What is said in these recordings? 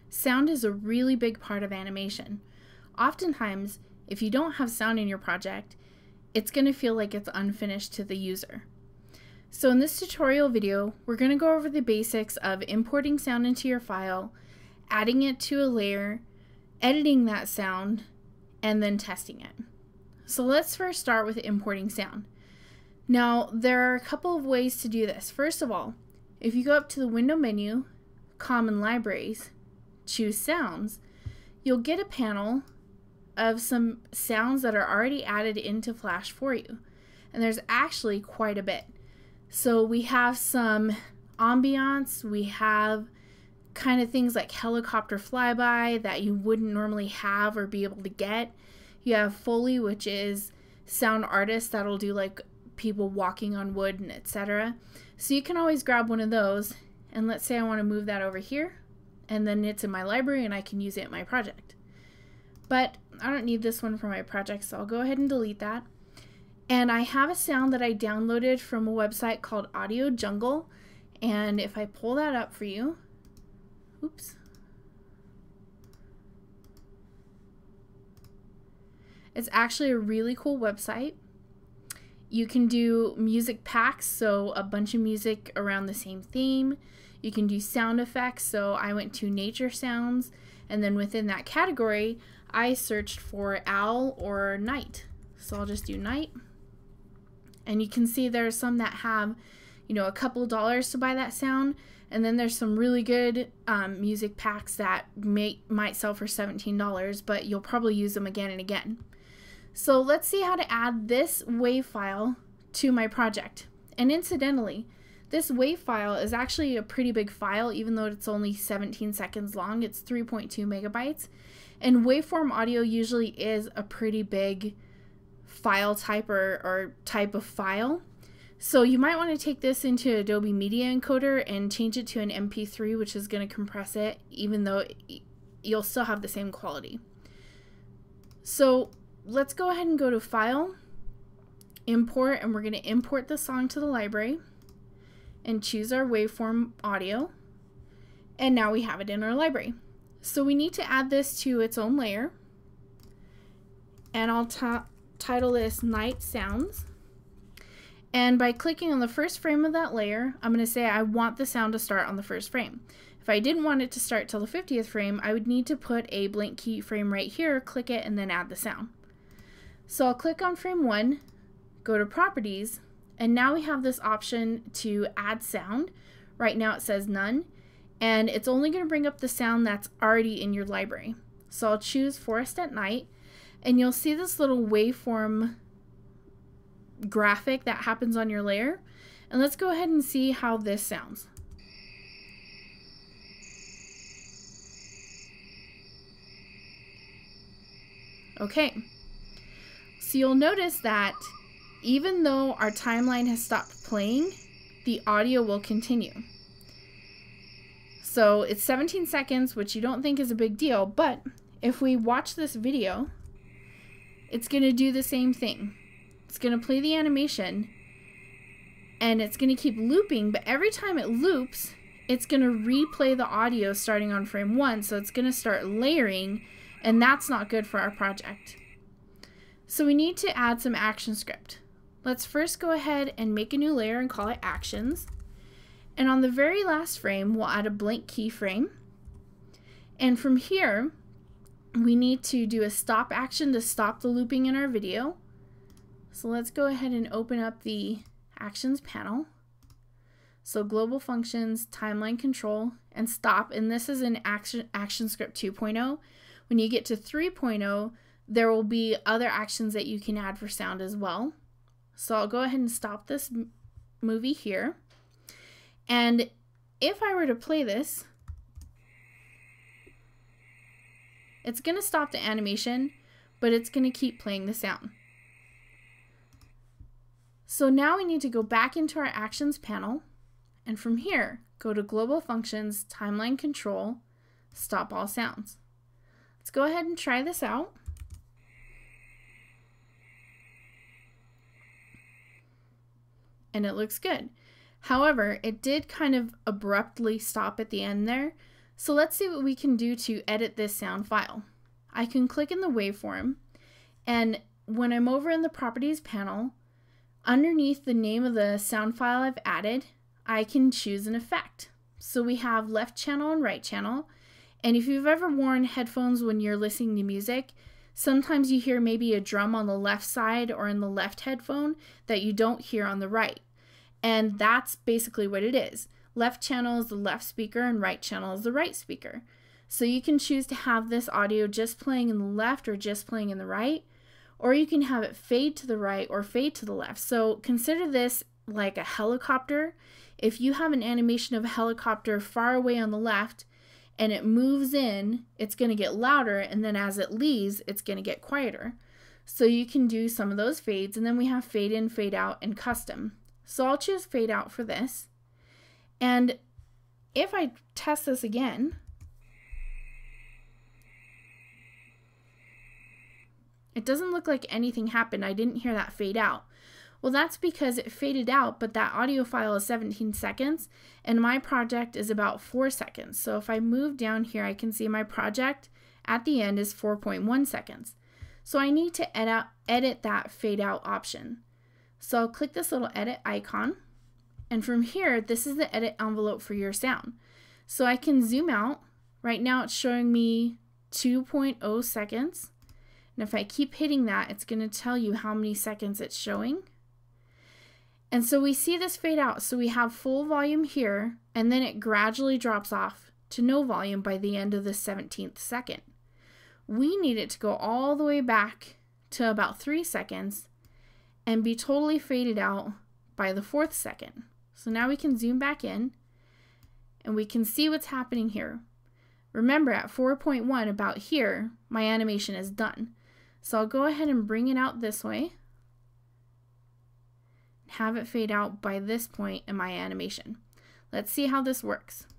Sound is a really big part of animation. Oftentimes, if you don't have sound in your project, it's going to feel like it's unfinished to the user. So in this tutorial video, we're going to go over the basics of importing sound into your file, adding it to a layer, editing that sound, and then testing it. So let's first start with importing sound. Now, there are a couple of ways to do this. First of all, if you go up to the window menu, Common Libraries, choose Sounds, you'll get a panel of some sounds that are already added into Flash for you. And there's actually quite a bit. So we have some ambiance, we have kind of things like helicopter flyby that you wouldn't normally have or be able to get. You have Foley, which is sound artists that'll do like people walking on wood and etc. So you can always grab one of those, and let's say I want to move that over here, and then it's in my library and I can use it in my project. But I don't need this one for my project, so I'll go ahead and delete that. And I have a sound that I downloaded from a website called Audio Jungle, and if I pull that up for you, oops. It's actually a really cool website. You can do music packs, so a bunch of music around the same theme. You can do sound effects, so I went to nature sounds, and then within that category, I searched for owl or night. So I'll just do night. And you can see there's some that have, a couple of dollars to buy that sound. And then there's some really good music packs that might sell for $17, but you'll probably use them again and again. So let's see how to add this WAV file to my project. And incidentally, this WAV file is actually a pretty big file, even though it's only 17 seconds long. It's 3.2 megabytes. And waveform audio usually is a pretty big file type or type of file. So you might want to take this into Adobe Media Encoder and change it to an MP3, which is going to compress it, even though you'll still have the same quality. So let's go ahead and go to File, Import, and we're going to import the song to the library and choose our waveform audio. And now we have it in our library. So we need to add this to its own layer, and I'll title this Night Sounds. And by clicking on the first frame of that layer, I'm going to say I want the sound to start on the first frame. If I didn't want it to start till the 50th frame, I would need to put a blank keyframe right here, click it, and then add the sound. So I'll click on frame 1, go to Properties, and now we have this option to add sound. Right now it says none, and it's only going to bring up the sound that's already in your library. So I'll choose Forest at Night, and you'll see this little waveform graphic that happens on your layer. And let's go ahead and see how this sounds. Okay, so you'll notice that even though our timeline has stopped playing, the audio will continue. So it's 17 seconds, which you don't think is a big deal, but if we watch this video, it's going to do the same thing. It's going to play the animation, and it's going to keep looping, but every time it loops, it's going to replay the audio starting on frame 1, so it's going to start layering, and that's not good for our project. So we need to add some action script. Let's first go ahead and make a new layer and call it Actions. And on the very last frame, we'll add a blank keyframe. And from here, we need to do a stop action to stop the looping in our video. So let's go ahead and open up the Actions panel. So Global Functions, Timeline Control, and Stop. And this is in ActionScript 2.0. When you get to 3.0, there will be other actions that you can add for sound as well. So I'll go ahead and stop this movie here. And if I were to play this, it's going to stop the animation, but it's going to keep playing the sound. So now we need to go back into our Actions panel, and from here, go to Global Functions, Timeline Control, Stop All Sounds. Let's go ahead and try this out. And it looks good. However, it did kind of abruptly stop at the end there. So let's see what we can do to edit this sound file. I can click in the waveform, and when I'm over in the properties panel, underneath the name of the sound file I've added, I can choose an effect. So we have left channel and right channel. And if you've ever worn headphones when you're listening to music, sometimes you hear maybe a drum on the left side or in the left headphone that you don't hear on the right. And that's basically what it is. Left channel is the left speaker and right channel is the right speaker. So you can choose to have this audio just playing in the left or just playing in the right, or you can have it fade to the right or fade to the left. So consider this like a helicopter. If you have an animation of a helicopter far away on the left and it moves in, it's going to get louder, and then as it leaves, it's going to get quieter. So you can do some of those fades, and then we have fade in, fade out, and custom. So I'll choose fade out for this. And if I test this again, it doesn't look like anything happened. I didn't hear that fade out. Well, that's because it faded out, but that audio file is 17 seconds, and my project is about 4 seconds. So if I move down here, I can see my project at the end is 4.1 seconds. So I need to edit that fade out option. So I'll click this little edit icon, and from here, this is the edit envelope for your sound. So I can zoom out. Right now it's showing me 2.0 seconds. And if I keep hitting that, it's going to tell you how many seconds it's showing. And so we see this fade out. So we have full volume here, and then it gradually drops off to no volume by the end of the 17th second. We need it to go all the way back to about 3 seconds and be totally faded out by the 4th second. So now we can zoom back in and we can see what's happening here. Remember, at 4.1, about here, my animation is done. So I'll go ahead and bring it out this way, have it fade out by this point in my animation. Let's see how this works.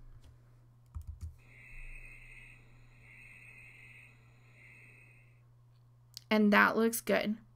And that looks good.